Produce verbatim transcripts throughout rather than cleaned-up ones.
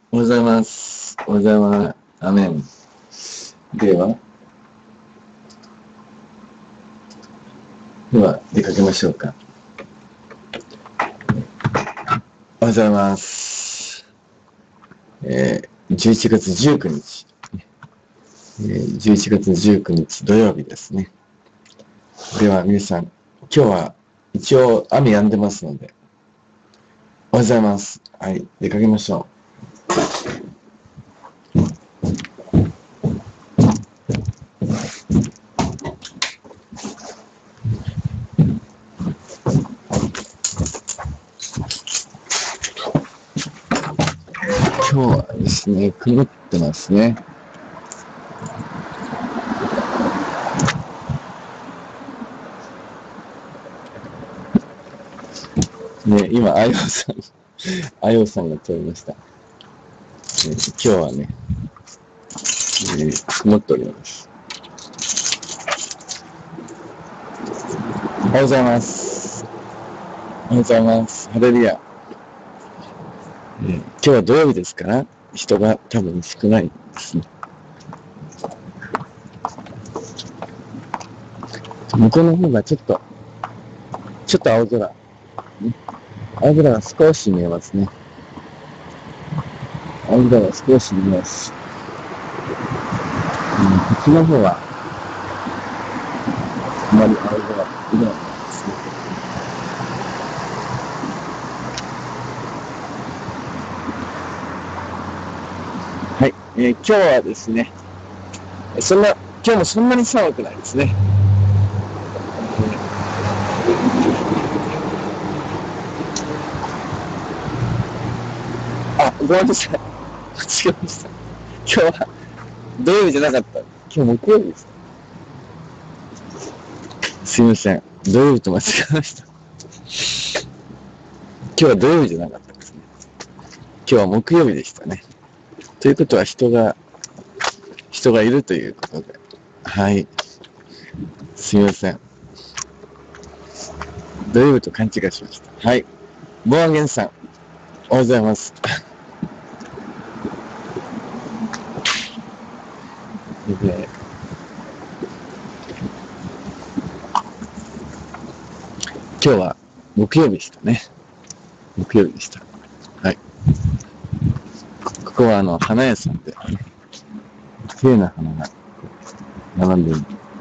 おはようございます。おはようございます。アメン。では、では出かけましょうか。おはようございます。えー、じゅういちがつじゅうくにち、えー、じゅういちがつじゅうくにち土曜日ですね。では皆さん、今日は一応雨止んでますので、おはようございます。はい、出かけましょう。今日はですね、曇ってますね。ね、今、あよさん、あよさんが通りました。ね、今日はね、えー、曇っております。おはようございます。おはようございます。ハレルヤ。えー、今日は土曜日ですから、人が多分少ないですね。向こうの方がちょっと、ちょっと青空。青空が少し見えますね。青空が少し見えます。うん、こっちの方は、あまり青空見えないですね。はい、えー、今日はですね、そんな、今日もそんなに寒くないですね。あ、ごめんなさい。間違えました。今日は土曜日じゃなかった。今日木曜日です。すいません。土曜日と間違えました。今日は土曜日じゃなかったですね。今日は木曜日でしたね。ということは人が、人がいるということで。はい。すみません。土曜日と勘違いしました。はい。ボアゲンさん、おはようございます。で、今日は木曜日でしたね。木曜日でした。はい。ここはあの、花屋さんで、ね、綺麗な花が並んでいる。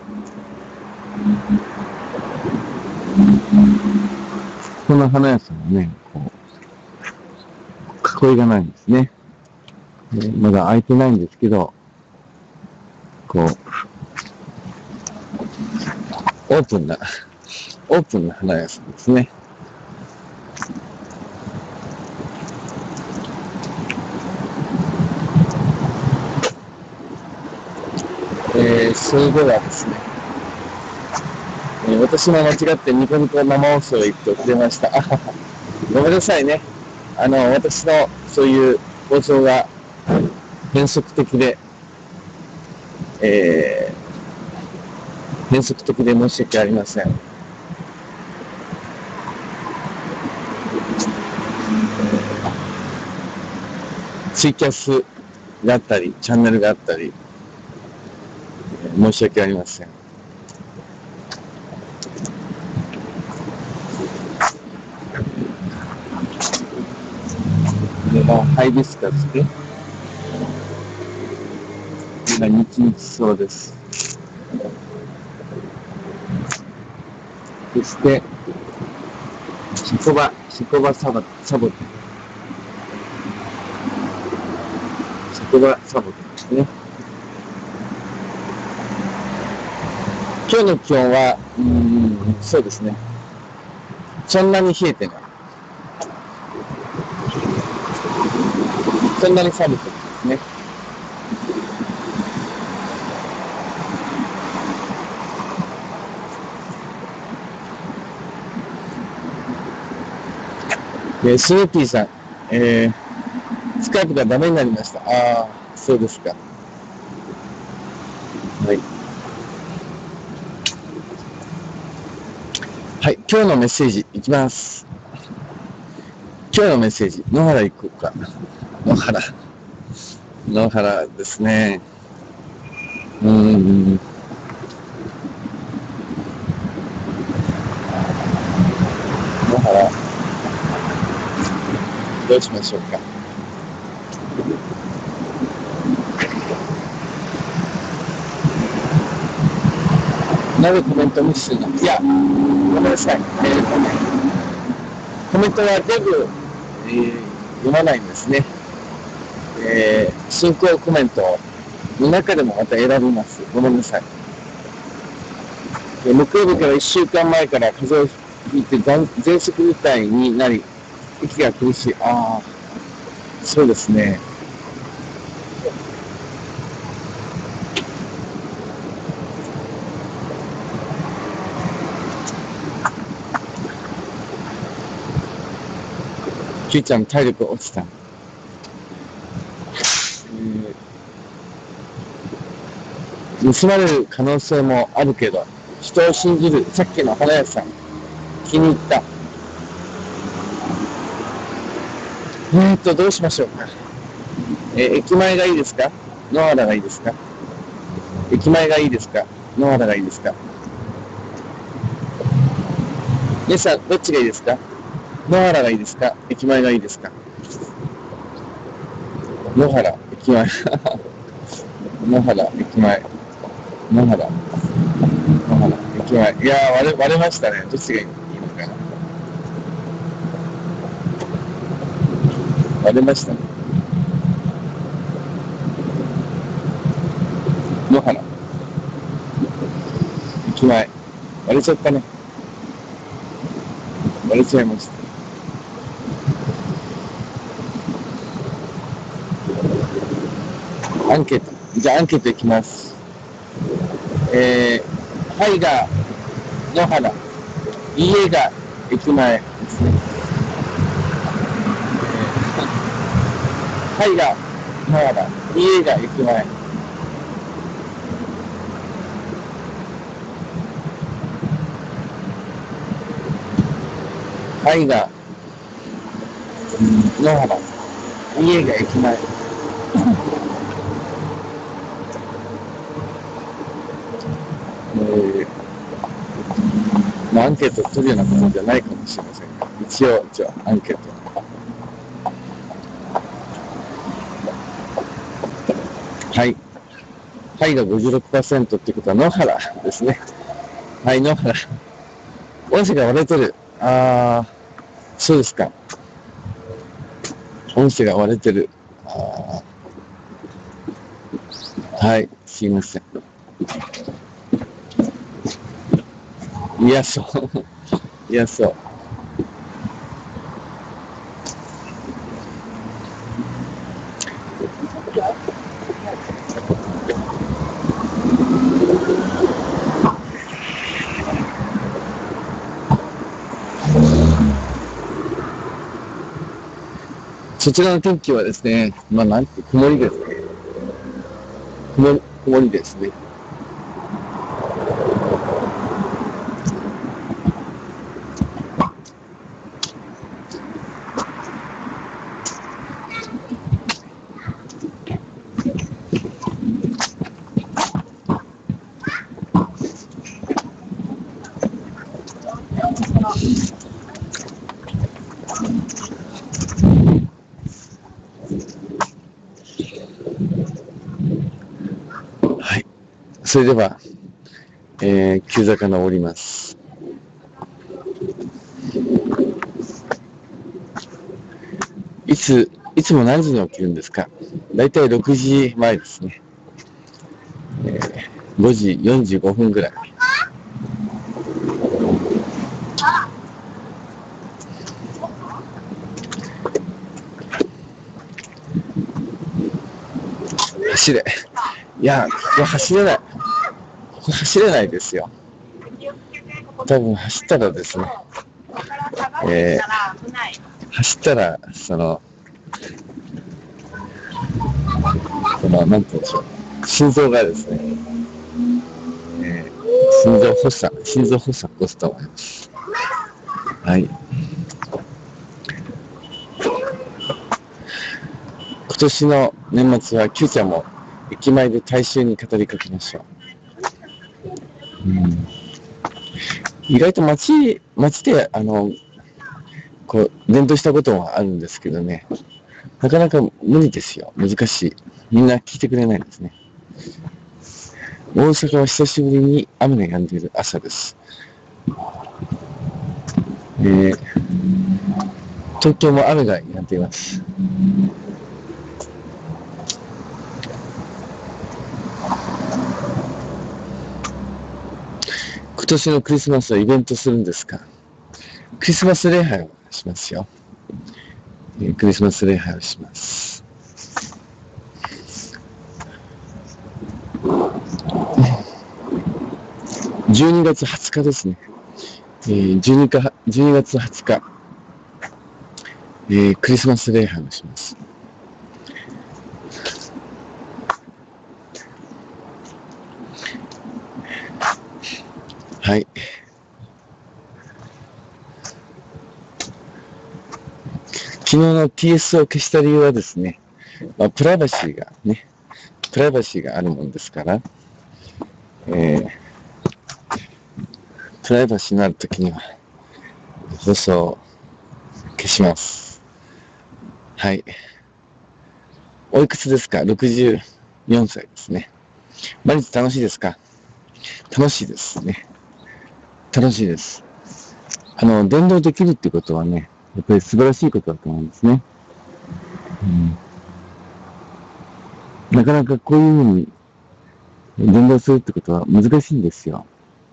この花屋さんはね、こう、囲いがないんですね。まだ開いてないんですけど、こう、オープンな、オープンな花屋さんですね。えー、それではですね、えー、私も間違ってニコニコ生放送へ行って遅れました。ごめんなさいね。あの、私のそういう放送が変則的で、えー、変則的で申し訳ありません。ツイキャスがあったり、チャンネルがあったり、申し訳ありません。では、ハイビスカスで、今、日々そうです。そして、シコバ、シコバサボ、サボテ。シコバサボテですね。今日の気温は、うーん、そうですね。そんなに冷えてない。そんなに寒くないですね。で、スヌーピーさん、えー、スカイプがダメになりました。ああ、そうですか。はい。はい、今日のメッセージいきます。今日のメッセージ、野原行こうか。野原。 野原ですね。うん。野原、どうしましょうか。なぜコメント無視するの？いや、ごめんなさい。えーとね、コメントは全部、えー読まないんですね。えー、進行コメントの中でもまた選びます。ごめんなさい。で木曜日からいっしゅうかんまえから風邪をひいて喘息みたいになり、息が苦しい。ああ、そうですね。Q ちゃん体力落ちた。えー、盗まれる可能性もあるけど、人を信じる。さっきの花屋さん、気に入った。えーっと、どうしましょうか。えー、駅前がいいですか？野原がいいですか？駅前がいいですか？野原がいいですか？皆さん、どっちがいいですか？野原がいいですか？駅前がいいですか？野原、駅前。野原、駅前。野原、野原、駅前。いやー、割れ、割れましたね。どっちがいいのかな。割れましたね。野原、駅前。割れちゃったね。割れちゃいました。アンケート。じゃあアンケートいきます。えー、はいが野原、いいえが駅前ですね。はいが野原、いいえが駅前。はいが野原、いいえが駅前。えーまあ、アンケートを取るようなことじゃないかもしれませんが、一応、じゃあ、アンケート。はい。はいが ごじゅうろくパーセント っていうことは、野原ですね。はい、野原。音声が割れてる。あー、そうですか。音声が割れてる。あー、はい、すいません。いや、そう。いや、そう。そちらの天気はですね、まあ、なんて、曇りですね。曇り、曇りですね。はい。それでは、えー、急坂登ります。いつ、いつも何時に起きるんですか？だいたいろくじまえですね。えー、ごじよんじゅうごふんぐらい。走れ。いや、ここ走れない。ここ走れないですよ。多分走ったらですね、えー、走ったら、その、その、なんて言うんでしょう。心臓がですね、えー、心臓発作、心臓発作起こすと思います。はい。 今年の年末は Q ちゃんも駅前で大衆に語りかけましょう。うん、意外と街、街で、あの、こう、伝統したこともあるんですけどね、なかなか無理ですよ。難しい。みんな聞いてくれないんですね。大阪は久しぶりに雨が止んでいる朝です。えー、東京も雨が止んでいます。今年のクリスマスはイベントするんですか？クリスマス礼拝をしますよ。えー、クリスマス礼拝をします。じゅうにがつはつかですね。えー、じゅうにがつはつか、えー、クリスマス礼拝をします。はい。昨日の ティーエス を消した理由はですね、まあ、プライバシーがね、プライバシーがあるもんですから、えー、プライバシーのあるときには、放送を消します。はい。おいくつですか？ ろくじゅうよん 歳ですね。毎日楽しいですか？楽しいですね。楽しいです。あの、伝道できるってことはね、やっぱり素晴らしいことだと思うんですね。うん、なかなかこういうふうに伝道するってことは難しいんですよ。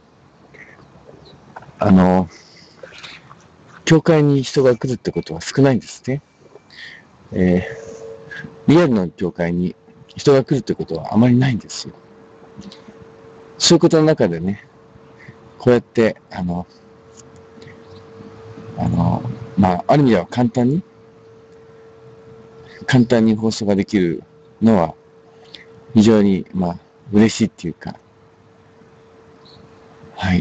あの、教会に人が来るってことは少ないんですね。えー、リアルな教会に人が来るってことはあまりないんですよ。そういうことの中でね、こうやって、あの、あの、まあ、ある意味では簡単に、簡単に放送ができるのは、非常に、まあ、嬉しいっていうか、はい。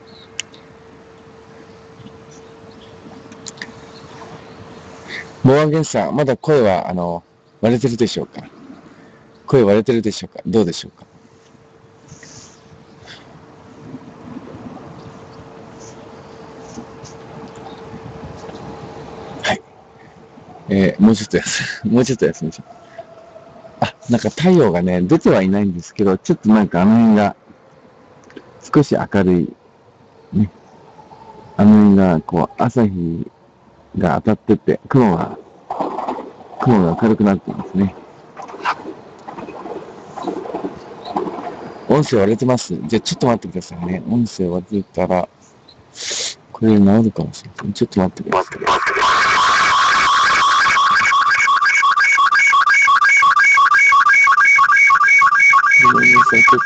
モアンゲンさん、まだ声は、あの、割れてるでしょうか？声割れてるでしょうか？どうでしょうか？はい。えー、もうちょっと休、もうちょっと休みましょう。あ、なんか太陽がね、出てはいないんですけど、ちょっとなんかあの辺が少し明るい、ね。あの辺が、こう、朝日が当たってて、雲が、雲が明るくなっていますね。音声割れてます。じゃあちょっと待ってくださいね。音声割れたら、これ治るかもしれない。ちょっと待ってください。ごめんなさい、ちょっと。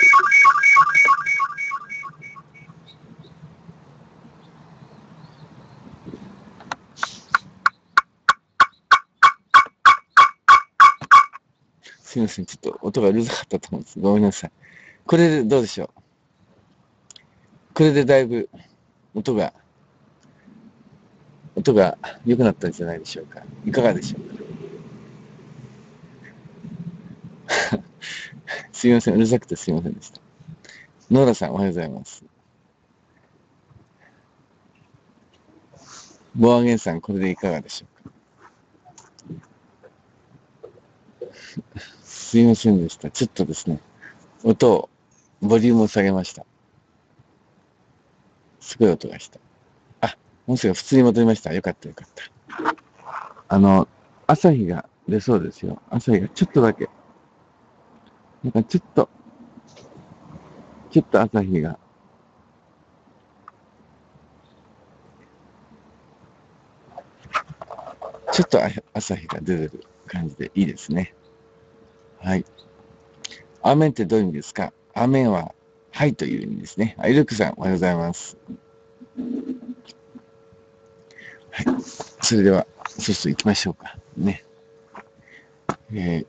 すいません、ちょっと音がうるさかったと思うんです。ごめんなさい。これでどうでしょう？これでだいぶ音が、音が良くなったんじゃないでしょうか。いかがでしょうか。すいません、うるさくてすいませんでした。ノーラさん、おはようございます。ボアゲンさん、これでいかがでしょうか。すいませんでした。ちょっとですね、音を、ボリュームを下げました。すごい音がした。あ、音声が普通に戻りました。よかったよかった。あの、朝日が出そうですよ。朝日がちょっとだけ。なんかちょっと、ちょっと朝日が。ちょっと朝日が出てる感じでいいですね。はい。アーメンってどういう意味ですか？アーメンは、はいという意味ですね。アイルクさん、おはようございます。はい。それでは、そろそろ行きましょうか。ね。えー、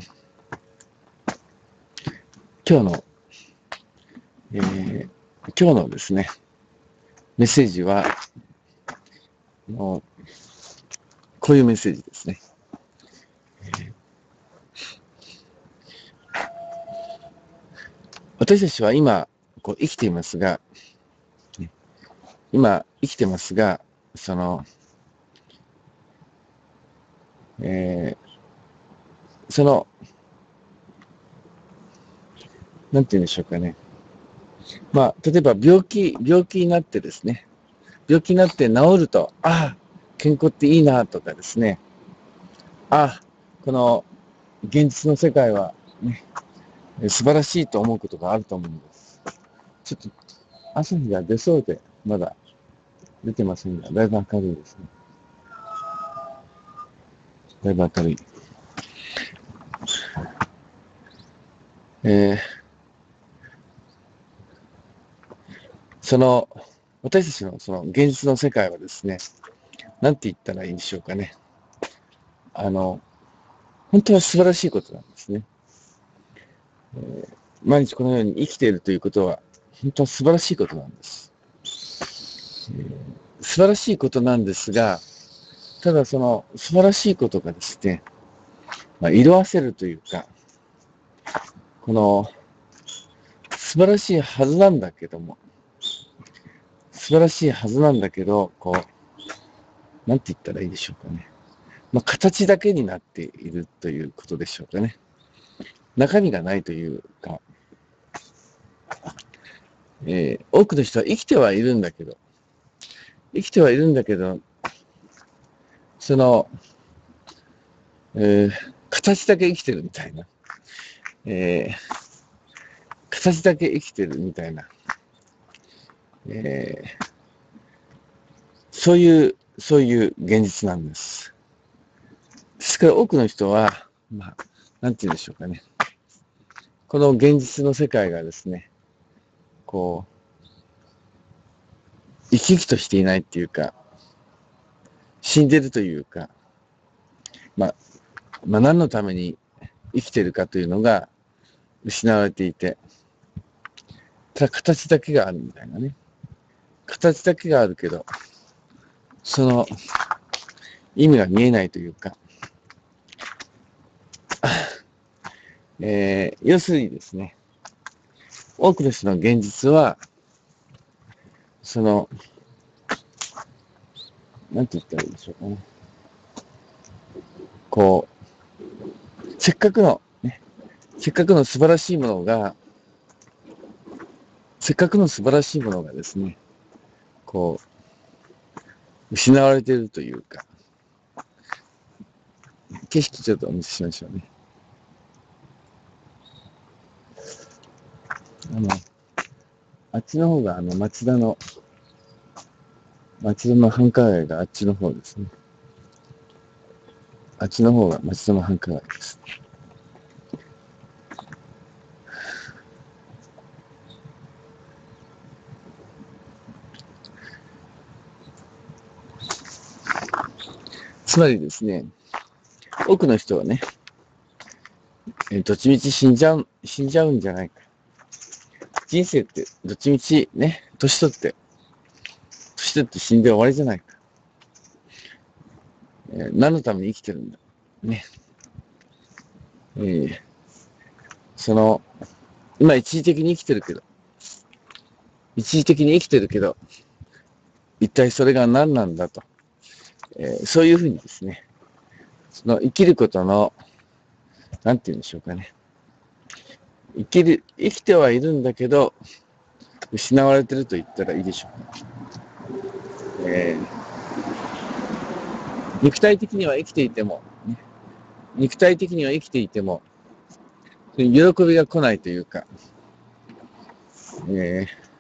今日の、えー、今日のですね、メッセージは、もうこういうメッセージですね。 私たちは今、こう生きていますが、ね今生きてますが、その、えーその、なんて言うんでしょうかね。まあ、例えば病気、病気になってですね、病気になって治ると、ああ、健康っていいなとかですね、ああ、この現実の世界は、ね、素晴らしいと思うことがあると思うんです。ちょっと朝日が出そうで、まだ出てませんが、だいぶ明るいですね。だいぶ明るい。えー、その、私たちのその現実の世界はですね、なんて言ったらいいんでしょうかね。あの、本当は素晴らしいことなんですね。えー毎日このように生きているということは、本当は素晴らしいことなんです。えー素晴らしいことなんですが、ただその素晴らしいことがですね、まあ、色あせるというか、この素晴らしいはずなんだけども、素晴らしいはずなんだけど、こう、なんて言ったらいいでしょうかね。まあ、形だけになっているということでしょうかね。中身がないというか、えー多くの人は生きてはいるんだけど、生きてはいるんだけど、その、えー形だけ生きてるみたいな、えー形だけ生きてるみたいな、えーそういう、そういう現実なんです。ですから多くの人は、まあ、なんて言うんでしょうかね。この現実の世界がですね、こう、生き生きとしていないっていうか、死んでるというか、まあ、まあ、何のために生きてるかというのが失われていて、ただ形だけがあるみたいなね。形だけがあるけど、その意味が見えないというか、えー要するにですね、多くの人の現実は、その、なんて言ったらいいでしょうかね。こう、せっかくの、ね、せっかくの素晴らしいものが、せっかくの素晴らしいものがですね、こう、失われているというか、景色ちょっとお見せしましょうね。あの、あっちの方が、あの、町田の、町田の繁華街があっちの方ですね。あっちの方が町田の繁華街です。つまりですね、多くの人はね、えどっちみち死んじゃう、死んじゃうんじゃないか。人生ってどっちみちね、年取って、年取って死んで終わりじゃないか。えー何のために生きてるんだ。ね。えーその、今一時的に生きてるけど、一時的に生きてるけど、一体それが何なんだと。えーそういうふうにですね、その生きることの、なんて言うんでしょうかね。生きる、生きてはいるんだけど、失われてると言ったらいいでしょうか。えー肉体的には生きていても、ね、肉体的には生きていても、喜びが来ないというか、えー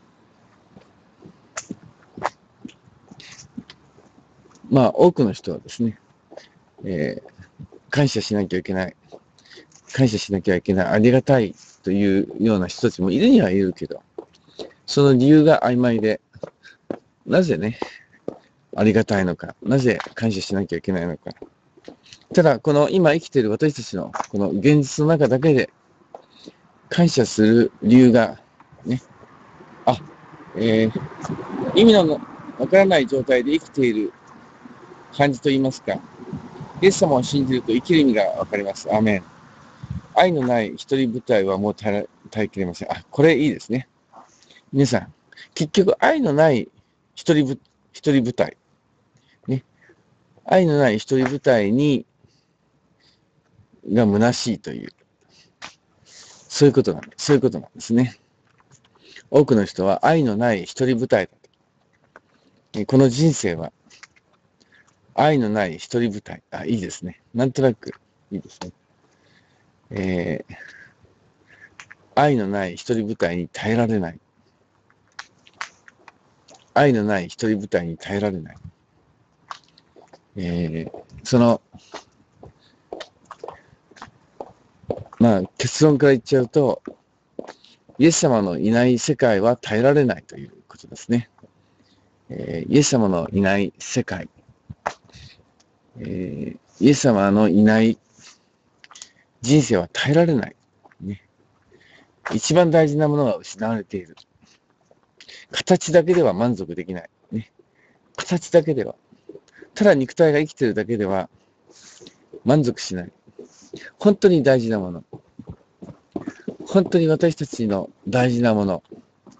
まあ多くの人はですね、えー感謝しなきゃいけない、感謝しなきゃいけない、ありがたいというような人たちもいるにはいるけど、その理由が曖昧で、なぜね、ありがたいのか、なぜ感謝しなきゃいけないのか。ただ、この今生きている私たちのこの現実の中だけで感謝する理由が、ね、あ、えー意味のわからない状態で生きている感じといいますか、イエス様を信じると生きる意味がわかります。アーメン。愛のない一人舞台はもう耐え耐えきれません。あ、これいいですね。皆さん、結局愛のない一人ぶ、一人舞台。ね。愛のない一人舞台に、が虚しいという、そういうことなんです。そういうことなんですね。多くの人は愛のない一人舞台だと。この人生は愛のない一人舞台。あ、いいですね。なんとなくいいですね。えー、愛のない一人舞台に耐えられない。愛のない一人舞台に耐えられない。えー、その、まあ結論から言っちゃうと、イエス様のいない世界は耐えられないということですね。えー、イエス様のいない世界、えー、イエス様のいない人生は耐えられない、ね。一番大事なものが失われている。形だけでは満足できない。ね、形だけでは。ただ肉体が生きているだけでは満足しない。本当に大事なもの。本当に私たちの大事なもの。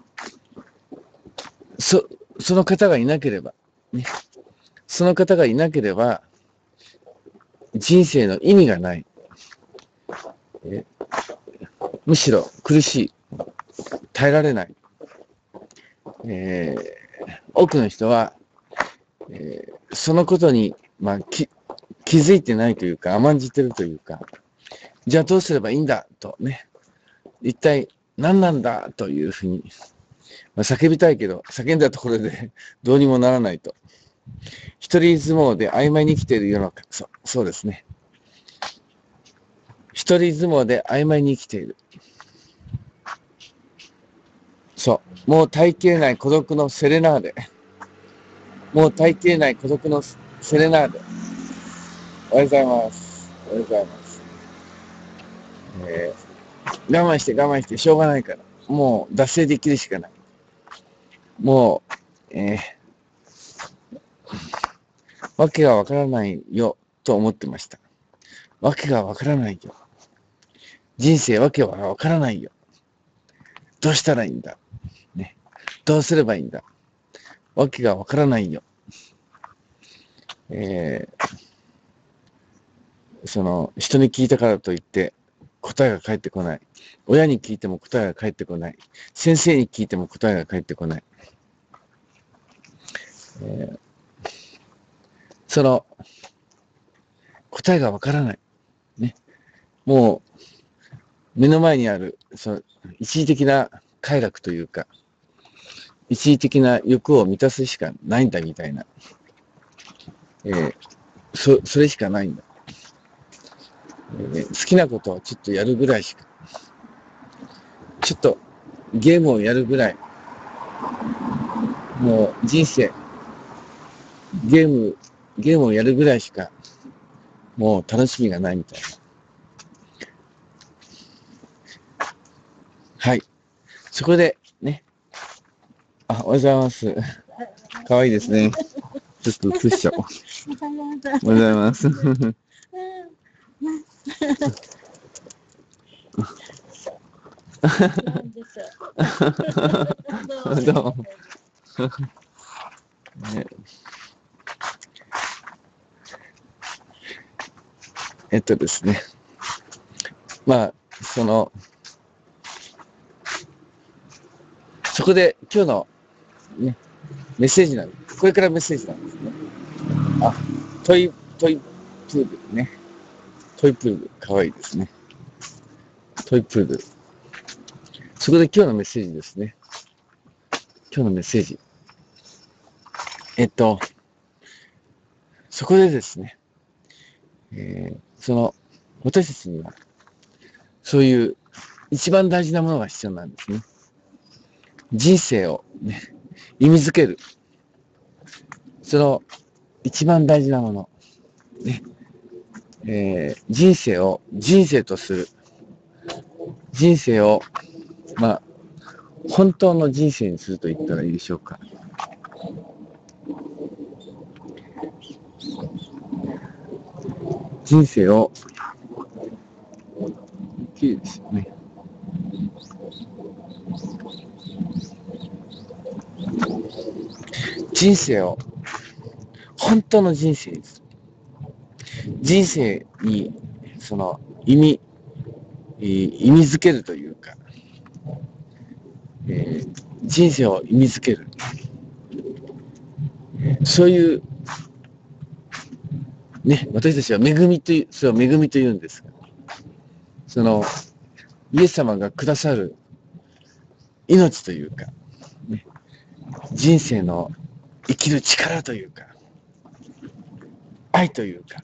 そ、その方がいなければ、ね、その方がいなければ、人生の意味がない。えむしろ苦しい。耐えられない。えー、多くの人は、えー、そのことに、まあ、き気づいてないというか、甘んじてるというか、じゃあどうすればいいんだとね、一体何なんだというふうに、まあ、叫びたいけど、叫んだところでどうにもならないと。一人相撲で曖昧に生きている世の中、そう、そうですね。一人相撲で曖昧に生きている。そう。もう耐えきれない孤独のセレナーデ。もう耐えきれない孤独のセレナーデ。おはようございます。おはようございます。えー、我慢して我慢してしょうがないから。もう脱税できるしかない。もう、えー、わけがわからないよと思ってました。わけがわからないよ。人生わけはわからないよ。どうしたらいいんだ。ね。どうすればいいんだ。わけがわからないよ。えー、その、人に聞いたからといって、答えが返ってこない。親に聞いても答えが返ってこない。先生に聞いても答えが返ってこない。えー、その、答えがわからない。ね。もう、目の前にある、その、一時的な快楽というか、一時的な欲を満たすしかないんだみたいな。えー、そ、それしかないんだ。えー、好きなことをちょっとやるぐらいしか。ちょっとゲームをやるぐらい。もう人生、ゲーム、ゲームをやるぐらいしか、もう楽しみがないみたいな。はい。そこで、ね。あ、おはようございます。かわいいですね。ちょっと映しちゃおう。おはようございます。どうも。ね、えっとですね。まあ、その、そこで今日の、ね、メッセージなんです。これからメッセージなんですね。あ、トイ、トイプールね。トイプール、かわいいですね。トイプール。そこで今日のメッセージですね。今日のメッセージ。えっと、そこでですね、えー、その、私たちには、そういう一番大事なものが必要なんですね。人生をね、意味づける。その一番大事なもの。ね、えー、人生を人生とする。人生を、まあ、本当の人生にすると言ったらいいでしょうか。人生を、きれいですよね。 人生を、本当の人生です。人生に、その、意味、意味づけるというか、えー、人生を意味づける。そういう、ね、私たちは恵みという、それは恵みというんですが、その、イエス様がくださる命というか、ね、人生の生きる力というか、愛というか、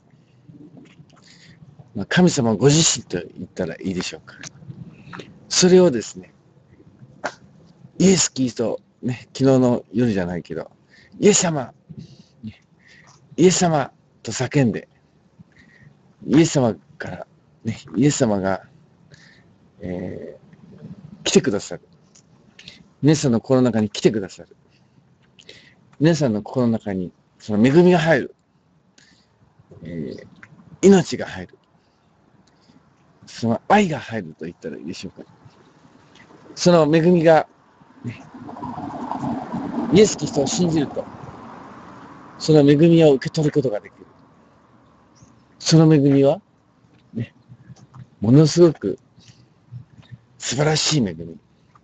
まあ、神様ご自身と言ったらいいでしょうか。それをですね、イエス・キリスト、ね、昨日の夜じゃないけど、イエス様、イエス様と叫んで、イエス様から、ね、イエス様が、えー、来てくださる。皆さんの心の中に来てくださる。皆さんの心の中にその恵みが入る。えー、命が入る。その愛が入ると言ったらいいでしょうか。その恵みが、ね、イエス・キリストを信じると、その恵みを受け取ることができる。その恵みは、ね、ものすごく素晴らしい恵み。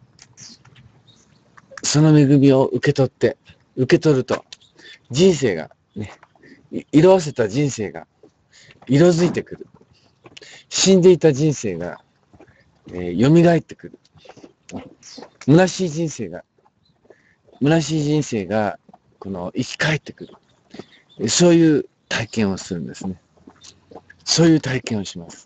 その恵みを受け取って、受け取ると、人生が、ね、色あせた人生が色づいてくる。死んでいた人生が、えー、蘇ってくる。虚しい人生が、虚しい人生が、この生き返ってくる。そういう体験をするんですね。そういう体験をします。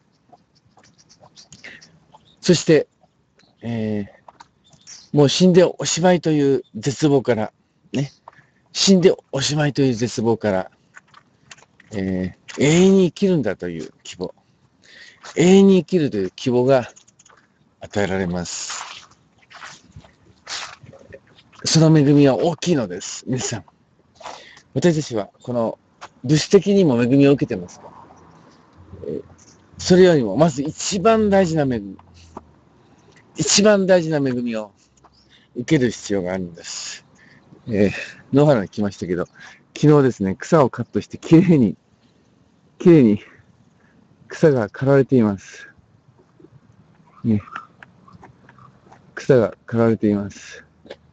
そして、えー、もう死んでおしまいという絶望から、ね、死んでおしまいという絶望から、えー、永遠に生きるんだという希望。永遠に生きるという希望が与えられます。その恵みは大きいのです。皆さん。私たちはこの物質的にも恵みを受けてますが、えー、それよりもまず一番大事な恵み。一番大事な恵みを受ける必要があるんです。えー、野原に来ましたけど、昨日ですね、草をカットしてきれいに、きれいに草が刈られています。ね、草が刈られています。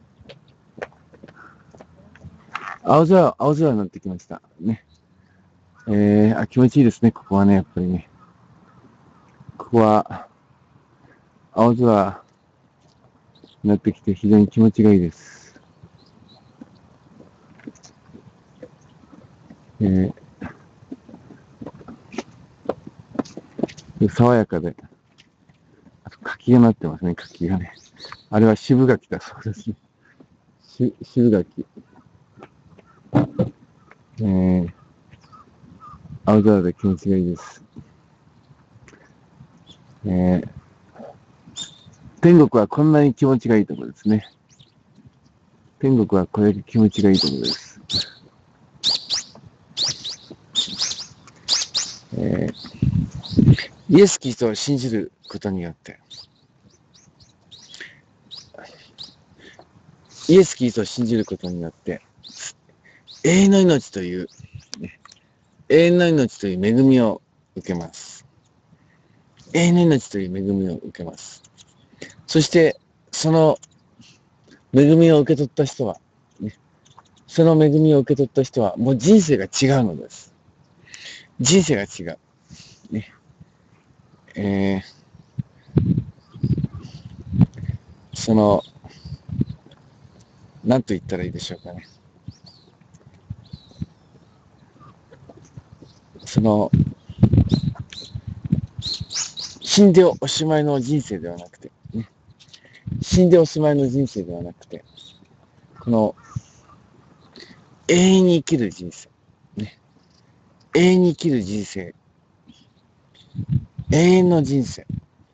青空、青空になってきました。ね。えー、あ、気持ちいいですね、ここはね、やっぱりね。ここは、青空になってきて非常に気持ちがいいです。えー、爽やかで、あと柿がなってますね、柿がね。あれは渋柿だそうですね。し渋柿。えー、青空で気持ちがいいです。えー、天国はこんなに気持ちがいいところですね。天国はこれだけ気持ちがいいところです。えー、イエス・キリストを信じることによって、イエス・キリストを信じることによって、永遠の命という、ね、永遠の命という恵みを受けます。永遠の命という恵みを受けます。そして、その恵みを受け取った人は、ね、その恵みを受け取った人は、もう人生が違うのです。人生が違う。ねえー、その、なんと言ったらいいでしょうかね。その、死んでおしまいの人生ではなくて、ね、死んでおしまいの人生ではなくて、この、永遠に生きる人生、ね、永遠に生きる人生、永遠の人生、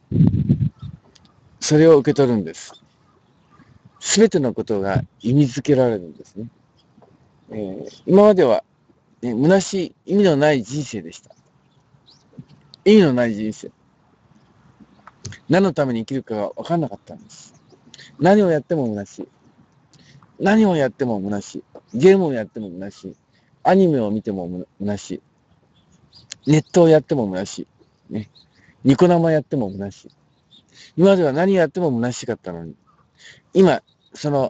それを受け取るんです。すべてのことが意味づけられるんですね。えー、今までは、ね、虚しい意味のない人生でした。意味のない人生。 何のために生きるかが分かんなかったんです。何をやっても虚しい。何をやっても虚しい。ゲームをやっても虚しい。アニメを見ても虚しい。ネットをやっても虚しい。ね。ニコ生やっても虚しい。今までは何やっても虚しかったのに、今、その、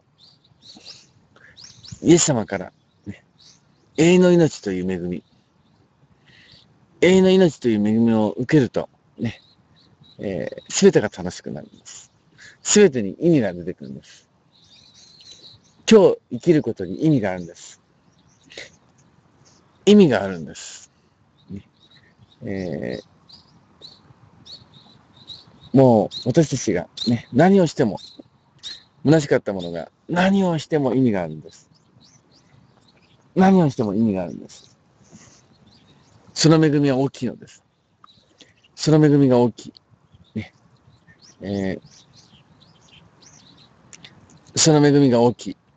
イエス様から、ね、永遠の命という恵み、永遠の命という恵みを受けると、ね、えー、全てが楽しくなるんです。全てに意味が出てくるんです。今日生きることに意味があるんです。意味があるんです。ねえー、もう私たちが、ね、何をしても、虚しかったものが何をしても意味があるんです。何をしても意味があるんです。その恵みは大きいのです。その恵みが大きい。ねえー、その恵みが大きい。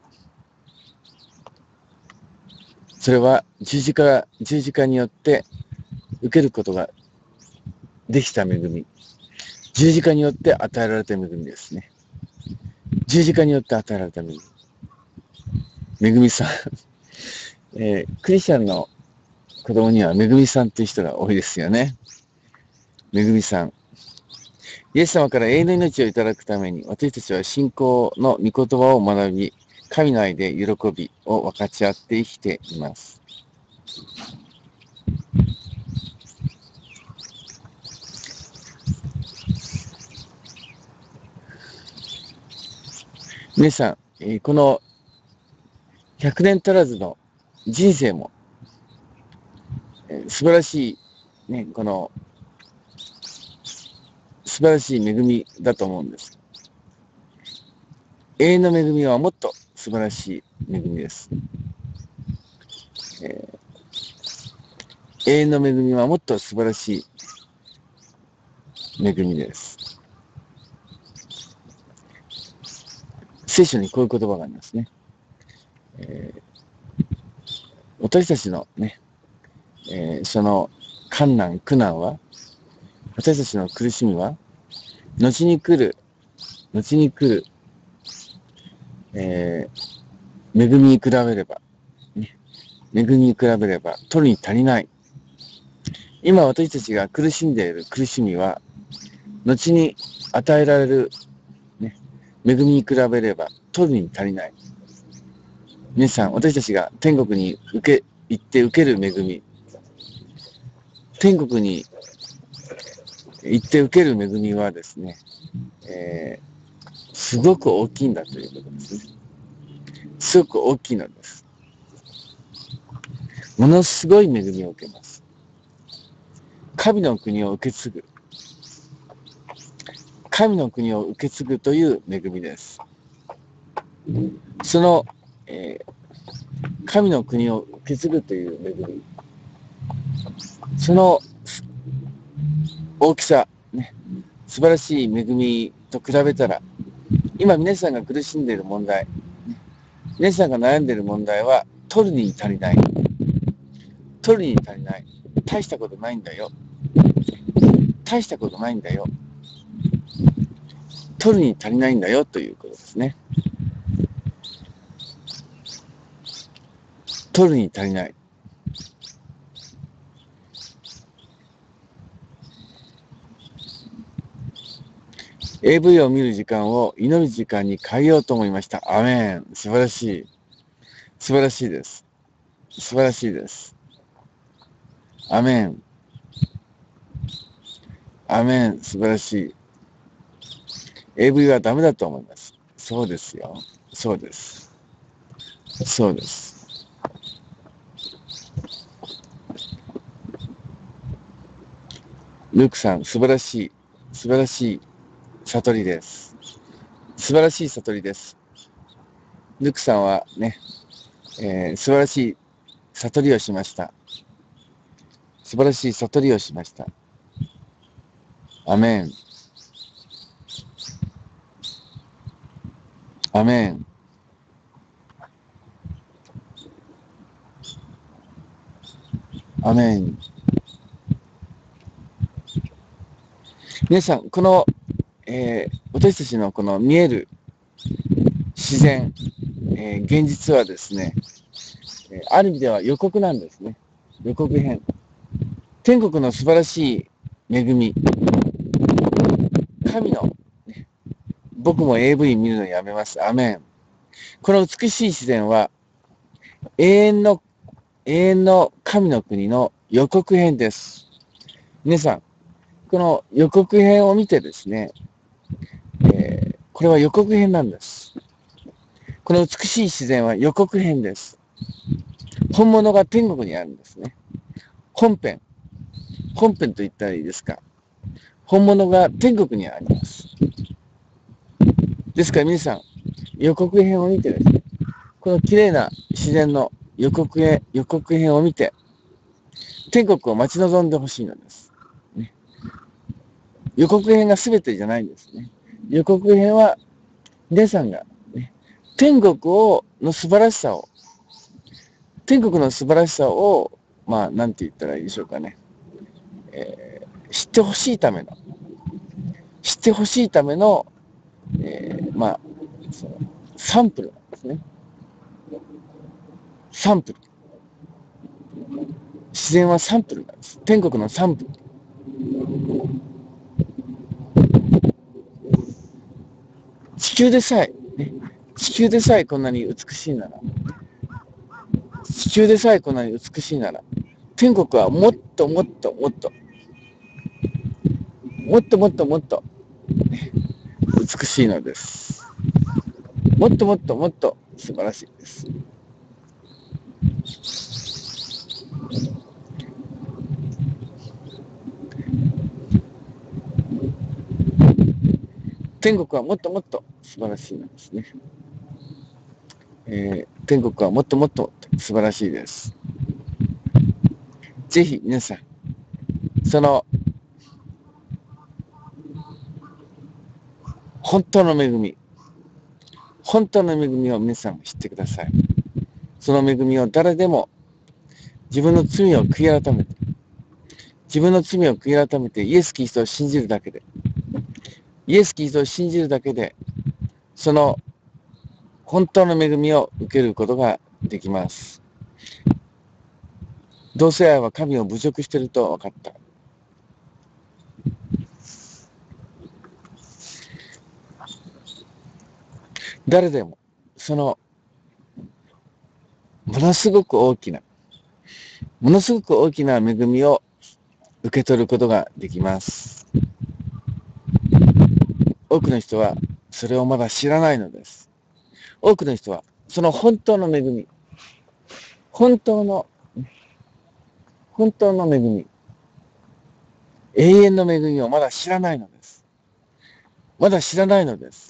それは十字架、十字架によって受けることができた恵み。十字架によって与えられた恵みですね。十字架によって与えられた恵み。恵みさん、えー、クリスチャンの子供には恵みさんっていう人が多いですよね。恵みさん。イエス様から永遠の命をいただくために、私たちは信仰の御言葉を学び、神の愛で喜びを分かち合って生きています。皆さん、このひゃくねん足らずの人生も素晴らしい、ね、この素晴らしい恵みだと思うんです。永遠の恵みはもっと素晴らしい恵みです。えー、永遠の恵みはもっと素晴らしい恵みです。聖書にこういう言葉がありますね。えー、私たちのね、えー、その困難、苦難は、私たちの苦しみは、後に来る、後に来る、えー、恵みに比べれば、ね、恵みに比べれば取るに足りない。今私たちが苦しんでいる苦しみは、後に与えられる、ね、恵みに比べれば取るに足りない。皆さん、私たちが天国に受け、行って受ける恵み、天国に行って受ける恵みはですね、えー、すごく大きいんだということですね。すごく大きいのです。ものすごい恵みを受けます。神の国を受け継ぐ。神の国を受け継ぐという恵みです。その、えー、神の国を受け継ぐという恵み。その大きさ、ね、素晴らしい恵みと比べたら、今皆さんが苦しんでいる問題、皆さんが悩んでいる問題は、取るに足りない。取るに足りない。大したことないんだよ。大したことないんだよ。取るに足りないんだよということですね。取るに足りない。エーブイ を見る時間を祈る時間に変えようと思いました。アメン。素晴らしい。素晴らしいです。素晴らしいです。アメン。アメン。素晴らしい。エーブイ はダメだと思います。そうですよ。そうです。そうです。ルークさん、素晴らしい。素晴らしい悟りです。素晴らしい悟りです。ルークさんはね、えー、素晴らしい悟りをしました。素晴らしい悟りをしました。アメン。アメン。アメン。皆さん、このえー私たちのこの見える自然、えー現実はですね、えーある意味では予告なんですね。予告編。天国の素晴らしい恵み、神の、ね、僕も エーブイ 見るのやめます。アメン。この美しい自然は永遠の、永遠の神の国の予告編です。皆さん、この予告編を見てですね、えーこれは予告編なんです。この美しい自然は予告編です。本物が天国にあるんですね。本編。本編と言ったらいいですか。本物が天国にあります。ですから皆さん、予告編を見てですね、この綺麗な自然の予告編、予告編を見て、天国を待ち望んでほしいのです。ね、予告編が全てじゃないんですね。予告編は皆さんが、ね、天国をの素晴らしさを、天国の素晴らしさを、まあ、なんて言ったらいいでしょうかね。えー、知ってほしいための、知ってほしいための、えー、まあ、そのサンプルなんですね。サンプル。自然はサンプルなんです。天国のサンプル。地球でさえ、ね、地球でさえこんなに美しいなら、地球でさえこんなに美しいなら、天国はもっともっともっと、もっともっともっと、ね、美しいのです。もっともっともっと素晴らしいです。天国はもっともっと素晴らしいのですね。えー、天国はもっともっと素晴らしいです。ぜひ皆さん、その本当の恵み、本当の恵みを皆さんも知ってください。その恵みを誰でも自分の罪を悔い改めて、自分の罪を悔い改めてイエス・キリストを信じるだけで、イエス・キリストを信じるだけで、その本当の恵みを受けることができます。同性愛は神を侮辱していると分かった。誰でも、その、ものすごく大きな、ものすごく大きな恵みを受け取ることができます。多くの人はそれをまだ知らないのです。多くの人はその本当の恵み、本当の、本当の恵み、永遠の恵みをまだ知らないのです。まだ知らないのです。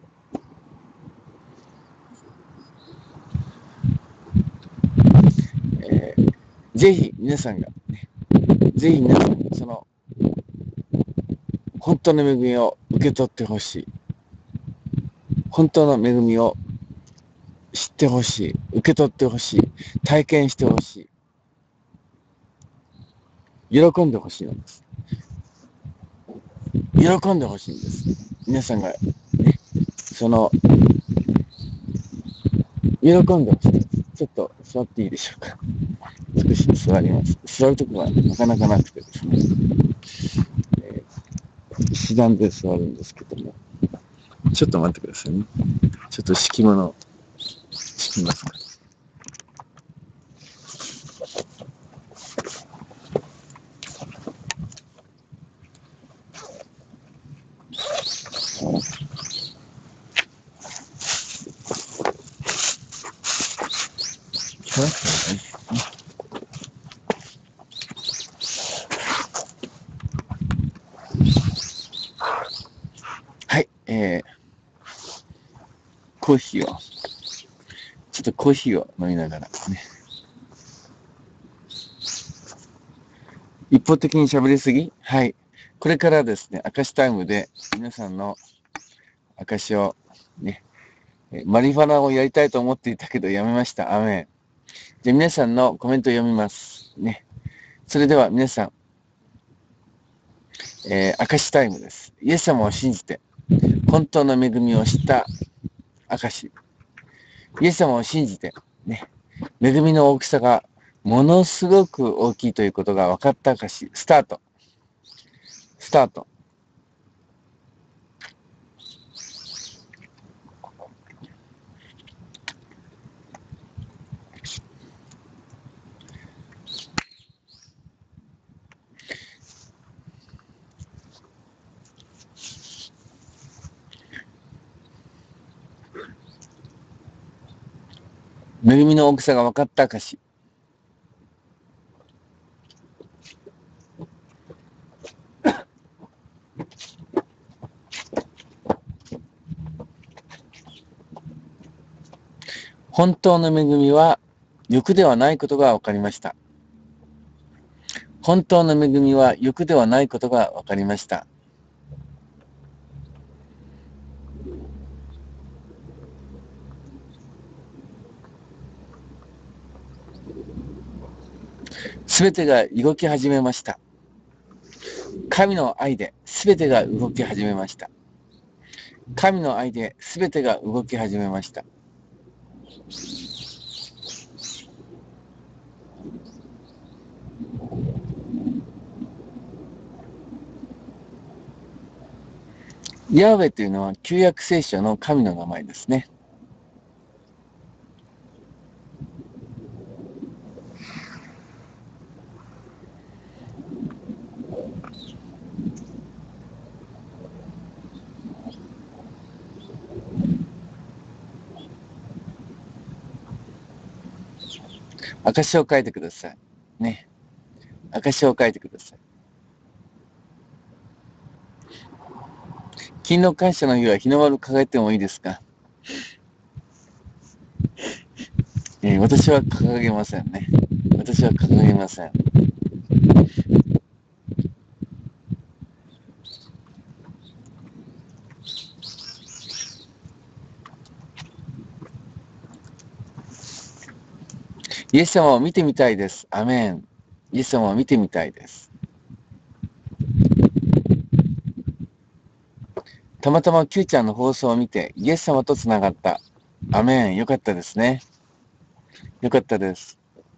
えー、ぜひ皆さんが、ね、ぜひ皆さんがその本当の恵みを受け取ってほしい。本当の恵みを知ってほしい。受け取ってほしい。体験してほしい。喜んでほしいのです。喜んでほしいんです。皆さんが、ね、その、喜んでほしいです。ちょっと座っていいでしょうか。少し座ります。座るとこがなかなかなくてですね、えー、石段で座るんですけども、ちょっと待ってくださいね。ちょっと敷物、敷きますか。はい、えー、コーヒーを、ちょっとコーヒーを飲みながらね、一方的に喋りすぎ？はい。これからですね、明石タイムで皆さんの明石をね、マリファナをやりたいと思っていたけどやめました。アメン。じゃあ皆さんのコメントを読みます。ね。それでは皆さん、 えー、証タイムです。イエス様を信じて、本当の恵みを知った証。イエス様を信じて、ね、恵みの大きさがものすごく大きいということが分かった証。スタート。スタート。恵みの大きさが分かった証。本当の恵みは欲ではないことが分かりました。本当の恵みは欲ではないことが分かりました。すべてが動き始めました。神の愛で全てが動き始めました。神の愛で全てが動き始めました。ヤーウェというのは旧約聖書の神の名前ですね。証を書いてください。ね。証を書いてください。勤労感謝の日は日の丸掲げてもいいですか？えー、私は掲げませんね。私は掲げません。イエス様を見てみたいです。アメン。イエス様を見てみたいです。たまたま Q ちゃんの放送を見てイエス様とつながった。アメン。よかったですね。よかったです。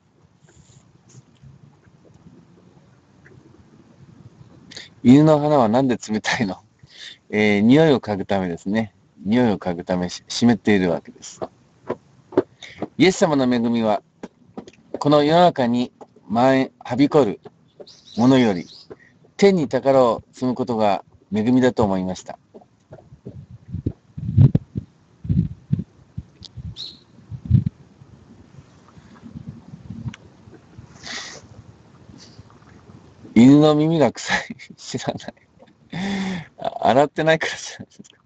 犬の花はなんで冷たいの？えー、匂いを嗅ぐためですね。匂いを嗅ぐためし湿っているわけです。イエス様の恵みはこの世の中に前はびこるものより天に宝を積むことが恵みだと思いました。犬の耳が臭い。知らない。洗ってないからじゃないですか。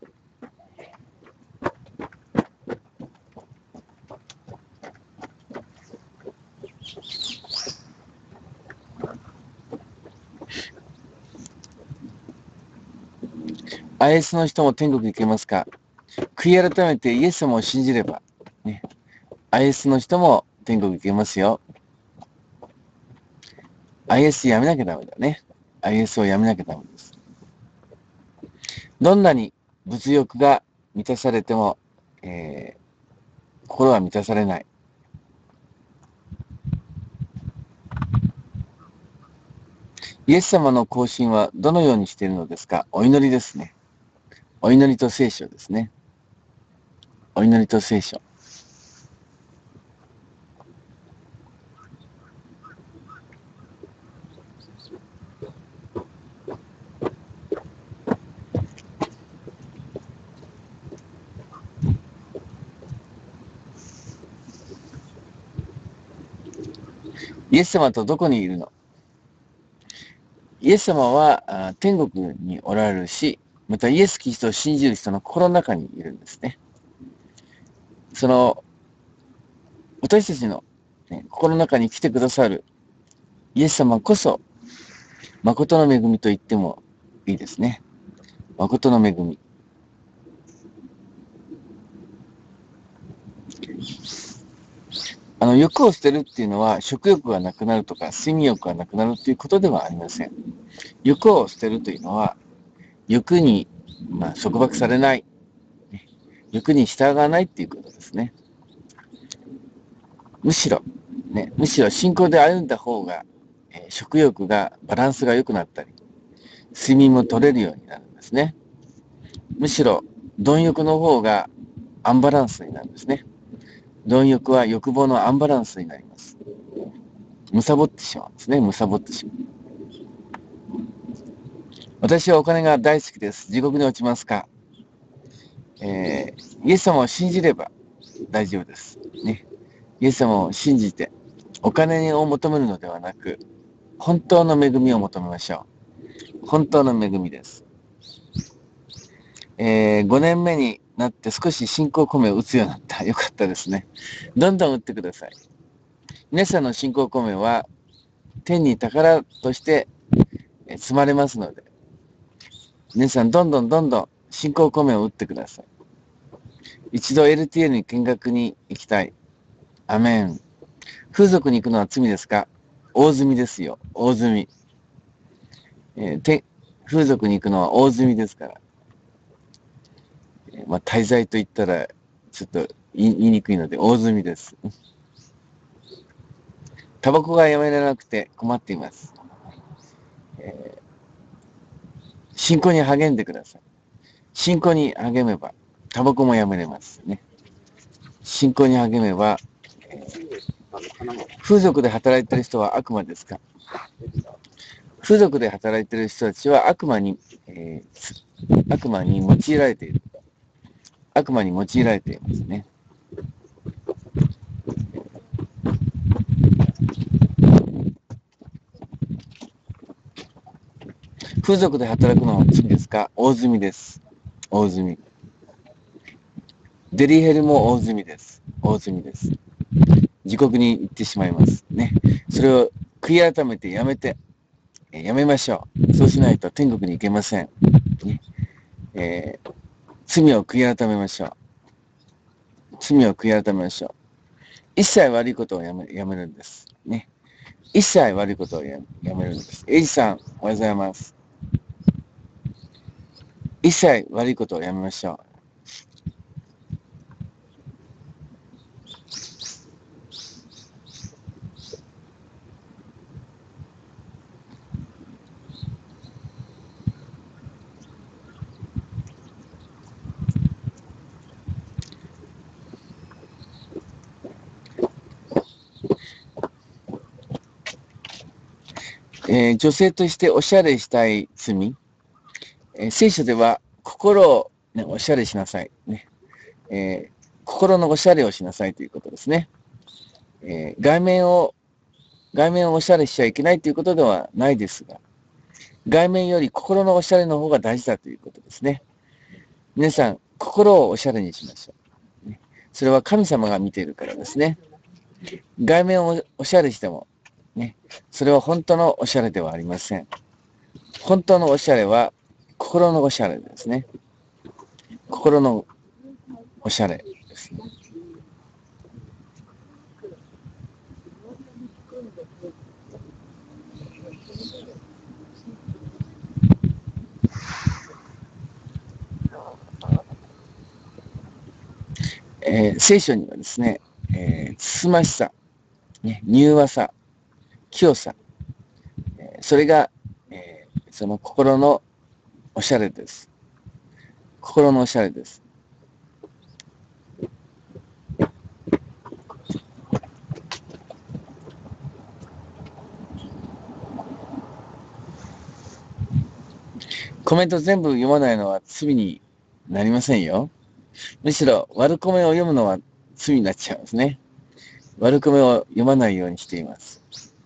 アイエス の人も天国行けますか？悔い改めてイエス様を信じれば、ね、アイエス の人も天国行けますよ。アイエス やめなきゃダメだね。アイエス をやめなきゃダメです。どんなに物欲が満たされても、えー、心は満たされない。イエス様の行進はどのようにしているのですか？お祈りですね。お祈りと聖書ですね。お祈りと聖書。イエス様とどこにいるの？イエス様は天国におられるし、またイエス・キリストを信じる人の心の中にいるんですね。その私たちの、ね、心の中に来てくださるイエス様こそ誠の恵みと言ってもいいですね。誠の恵み。 あの、欲を捨てるっていうのは、食欲がなくなるとか、睡眠欲がなくなるっていうことではありません。欲を捨てるというのは、欲に、まあ、束縛されない、ね、欲に従わないっていうことですね。むしろ、ね、むしろ信仰で歩んだ方が、えー食欲が、バランスが良くなったり、睡眠も取れるようになるんですね。むしろ、貪欲の方がアンバランスになるんですね。貪欲は欲望のアンバランスになります。貪ってしまうんですね。貪ってしまう。私はお金が大好きです。地獄に落ちますか？えー、イエス様を信じれば大丈夫です。ね。イエス様を信じて、お金を求めるのではなく、本当の恵みを求めましょう。本当の恵みです。えー、ごねんめになって少し信仰米を打つようになった。よかったですね。どんどん打ってください。皆さんの信仰米は天に宝として積まれますので、皆さんどんどんどんどん信仰米を打ってください。一度 エルティーエル に見学に行きたい。アメン。風俗に行くのは罪ですか？大罪ですよ。大罪。えー、て風俗に行くのは大罪ですから。えー、まあ、滞在と言ったらちょっと言いにくいので大罪です。タバコがやめられなくて困っています。えー、信仰に励んでください。信仰に励めば、タバコもやめれますね。信仰に励めば、えー、風俗で働いている人は悪魔ですか？風俗で働いている人たちは悪魔に、えー、悪魔に用いられている。悪魔に用いられていますね。風俗で働くのは罪ですか？大罪です。大罪。デリヘルも大罪です。大罪です。地獄に行ってしまいますね。それを悔い改めてやめて、やめましょう。そうしないと天国に行けません。ねえー、罪を悔い改めましょう。罪を悔い改めましょう。一切悪いことをやめやめるんです。ね。一切悪いことをややめるんです。エイジさん、おはようございます。一切悪いことをやめましょう。えー、女性としておしゃれしたい罪、えー、聖書では心を、ね、おしゃれしなさい、ねえー、心のおしゃれをしなさいということですね。えー、外面を外面をおしゃれしちゃいけないということではないですが、外面より心のおしゃれの方が大事だということですね。皆さん、心をおしゃれにしましょう。ね、それは神様が見ているからですね。外面をおしゃれしても、ね、それは本当のおしゃれではありません。本当のおしゃれは心のおしゃれですね。心のおしゃれですね。えー、聖書にはですね、えー、つつましさ、ね、柔和さ、清さ、えー、それが、えー、その心のおしゃれです。心のおしゃれです。コメント全部読まないのは罪になりませんよ。むしろ悪コメを読むのは罪になっちゃうんですね。悪コメを読まないようにしています。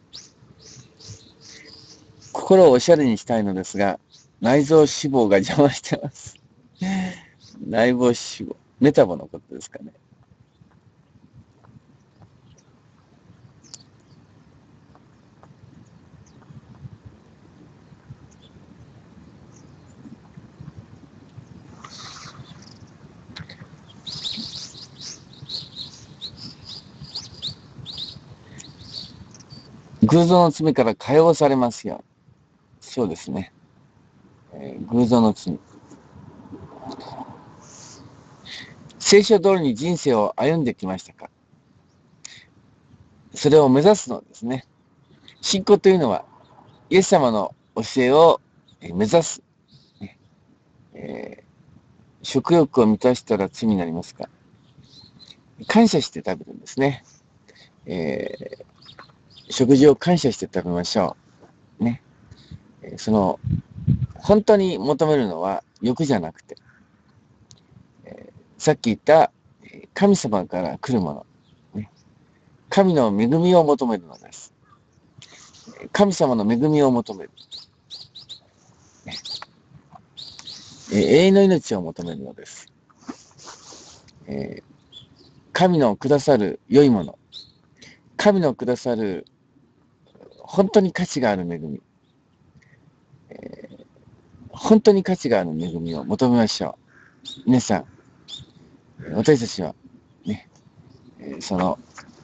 心をおしゃれにしたいのですが、内臓脂肪が邪魔してます。内臓脂肪。メタボのことですかね。 偶像の罪から解放されますよ。そうですね。えー、偶像の罪。聖書通りに人生を歩んできましたか？それを目指すのですね。信仰というのは、イエス様の教えを目指す。えー、食欲を満たしたら罪になりますか？感謝して食べるんですね。えー、食事を感謝して食べましょう。ね。その、本当に求めるのは欲じゃなくて、えー、さっき言った神様から来るもの、ね。神の恵みを求めるのです。神様の恵みを求める。ね、えー、永遠の命を求めるのです。えー、神のくださる良いもの、神のくださる本当に価値がある恵み、えー、本当に価値がある恵みを求めましょう。皆さん、私たちは、ね、その、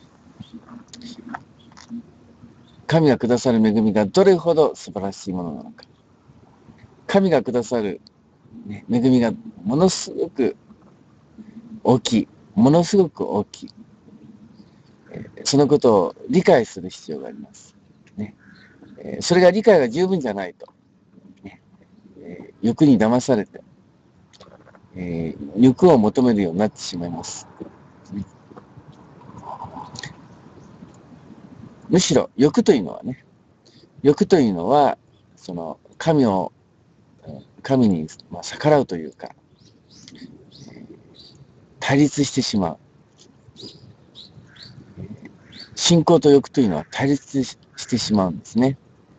神がくださる恵みがどれほど素晴らしいものなのか。神がくださる、ね、恵みがものすごく大きい。ものすごく大きい。そのことを理解する必要があります。ね、それが理解が十分じゃないと、ね、欲に騙されて、えー、欲を求めるようになってしまいます。ね、むしろ欲というのはね、欲というのは、その神を、神に逆らうというか、対立してしまう。信仰と欲というのは対立してしまうんですね。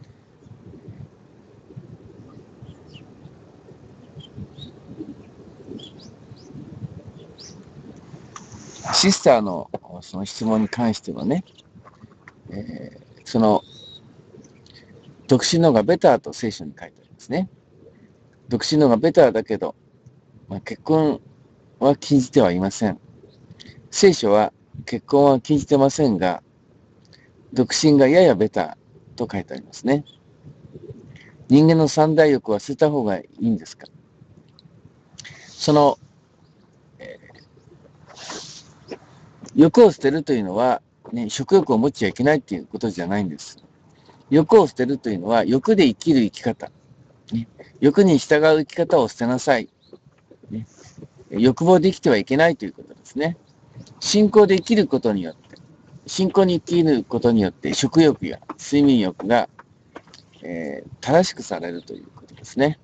シスターのその質問に関してはね、えー、その独身の方がベターと聖書に書いてありますね。独身の方がベターだけど、まあ、結婚は禁じてはいません。聖書は結婚は禁じてませんが、独身がややベターと書いてありますね。人間の三大欲は捨てた方がいいんですか？その、えー、欲を捨てるというのは、ね、食欲を持っちゃいけないっていうことじゃないんです。欲を捨てるというのは、欲で生きる生き方。ね、欲に従う生き方を捨てなさい。ね、欲望で生きてはいけないということですね。信仰で生きることによって、信仰に生きることによって、食欲や睡眠欲が、えー、正しくされるということですね。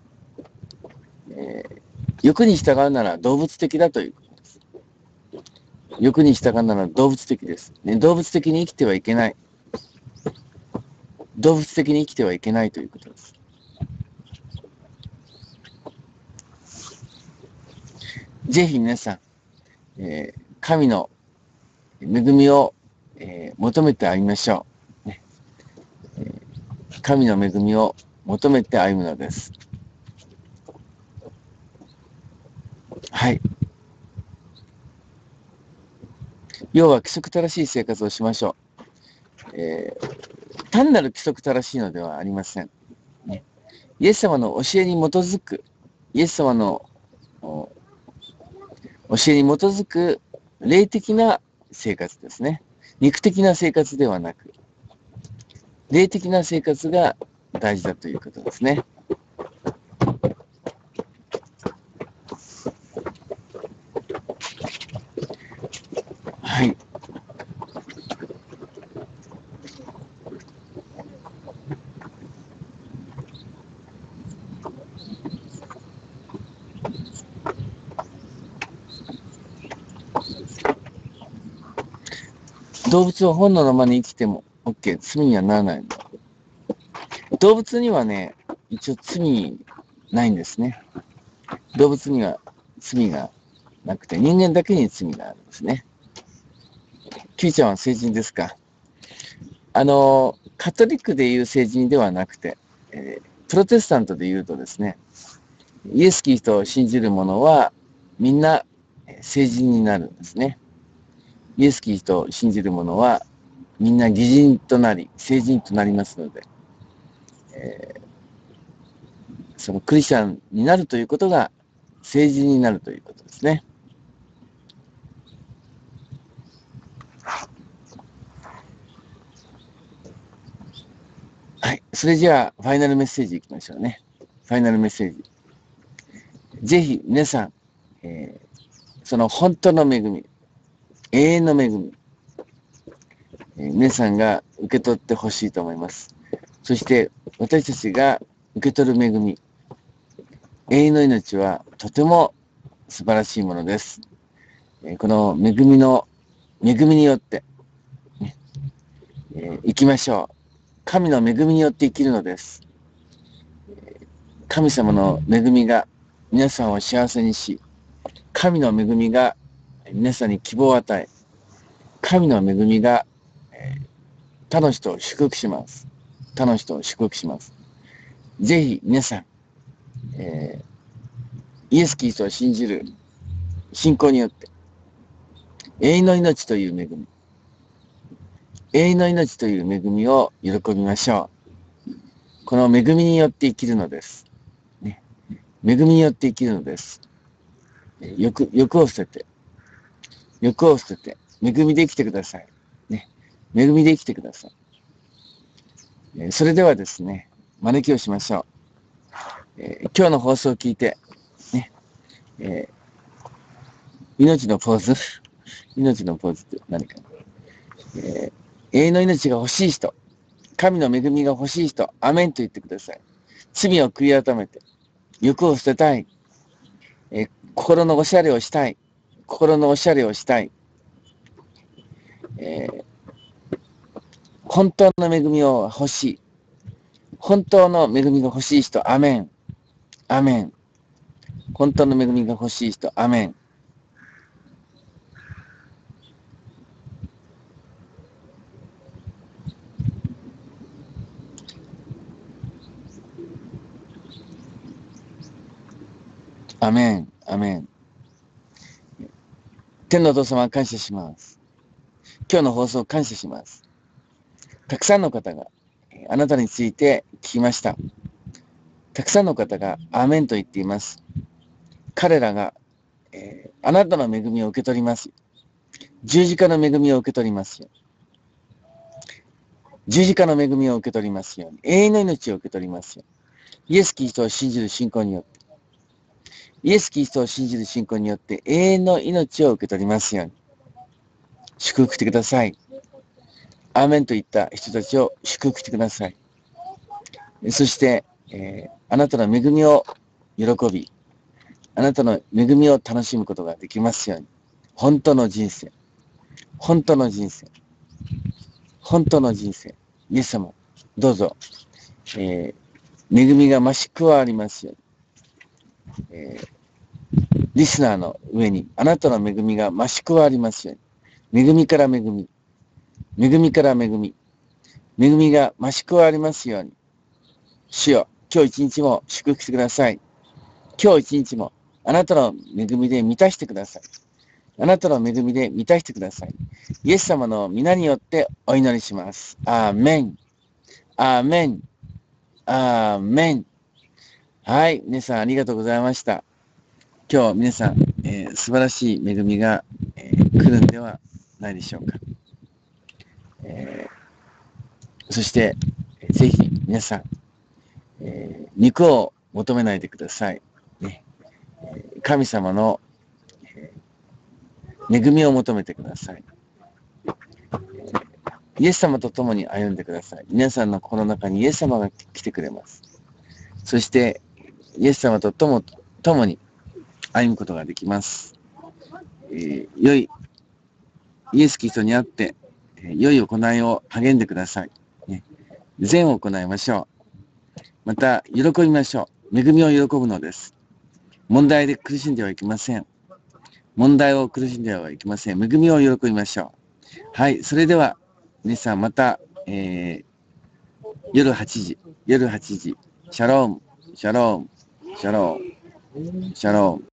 えー、欲に従うなら動物的だということです。欲に従うなら動物的です。ね、動物的に生きてはいけない。動物的に生きてはいけないということです。ぜひ皆さん、えー、神の恵みを、えー、求めて歩みましょう、ねえー。神の恵みを求めて歩むのです。はい。要は規則正しい生活をしましょう。えー、単なる規則正しいのではありません。ね、イエス様の教えに基づく、イエス様の教えに基づく霊的な生活ですね。肉的な生活ではなく、霊的な生活が大事だということですね。はい。動物は本能のままに生きても OK、罪にはならない。動物にはね、一応罪ないんですね。動物には罪がなくて、人間だけに罪があるんですね。キーちゃんは成人ですか？あの、カトリックでいう成人ではなくて、えー、プロテスタントでいうとですね、イエス・キリストを信じる者はみんな成人になるんですね。イエス・キリストを信じる者はみんな義人となり、聖人となりますので、えー、そのクリスチャンになるということが聖人になるということですね。はい。それじゃあ、ファイナルメッセージいきましょうね。ファイナルメッセージ。ぜひ皆さん、えー、その本当の恵み、永遠の恵み、えー、皆さんが受け取ってほしいと思います。そして私たちが受け取る恵み、永遠の命はとても素晴らしいものです。えー、この恵みの、恵みによって、ねえー、生きましょう。神の恵みによって生きるのです。神様の恵みが皆さんを幸せにし、神の恵みが皆さんに希望を与え、神の恵みが、えー、他の人を祝福します。他の人を祝福します。ぜひ皆さん、えー、イエス・キリストを信じる信仰によって、永遠の命という恵み、永遠の命という恵みを喜びましょう。この恵みによって生きるのです。ね、恵みによって生きるのです。欲、欲を捨てて、欲を捨てて、恵みで生きてください。ね、恵みで生きてください。それではですね、招きをしましょう。えー、今日の放送を聞いて、ね、えー、命のポーズ命のポーズって何かな、えー、永遠の命が欲しい人、神の恵みが欲しい人、アメンと言ってください。罪を悔い改めて、欲を捨てたい、えー、心のおしゃれをしたい、心のおしゃれをしたい、えー、本当の恵みを欲しい、本当の恵みが欲しい人、アメン、アメン。本当の恵みが欲しい人、アメン。アメン、アメン。天のお父様、感謝します。今日の放送感謝します。たくさんの方があなたについて聞きました。たくさんの方がアーメンと言っています。彼らが、えー、あなたの恵みを受け取ります。十字架の恵みを受け取りますよ。十字架の恵みを受け取りますように。永遠の命を受け取りますよ。イエス・キリストを信じる信仰によって。イエス・キリストを信じる信仰によって永遠の命を受け取りますように。祝福してください。アーメンと言った人たちを祝福してください。そして、えー、あなたの恵みを喜び、あなたの恵みを楽しむことができますように。本当の人生。本当の人生。本当の人生。イエス様、どうぞ、えー、恵みが増し加わりますように。えー、リスナーの上にあなたの恵みが増し加わりますように。恵みから恵み。恵みから恵み。恵みが増し加わりますように。主よ、今日一日も祝福してください。今日一日もあなたの恵みで満たしてください。あなたの恵みで満たしてください。イエス様の皆によってお祈りします。アーメン。アーメン。アーメン。はい。皆さんありがとうございました。今日皆さん、えー、素晴らしい恵みが、えー、来るんではないでしょうか。えー、そして、ぜひ皆さん、えー、肉を求めないでください。ね、神様の恵みを求めてください。イエス様と共に歩んでください。皆さんの心の中にイエス様が来てくれます。そして、イエス様と共共に歩むことができます。えー、良い、イエス・キリストにあって、良い行いを励んでください。ね、善を行いましょう。また、喜びましょう。恵みを喜ぶのです。問題で苦しんではいけません。問題を苦しんではいけません。恵みを喜びましょう。はい。それでは、皆さんまた、えー、夜はちじ、夜はちじ、シャローム、シャローム、シャローム、シャローム。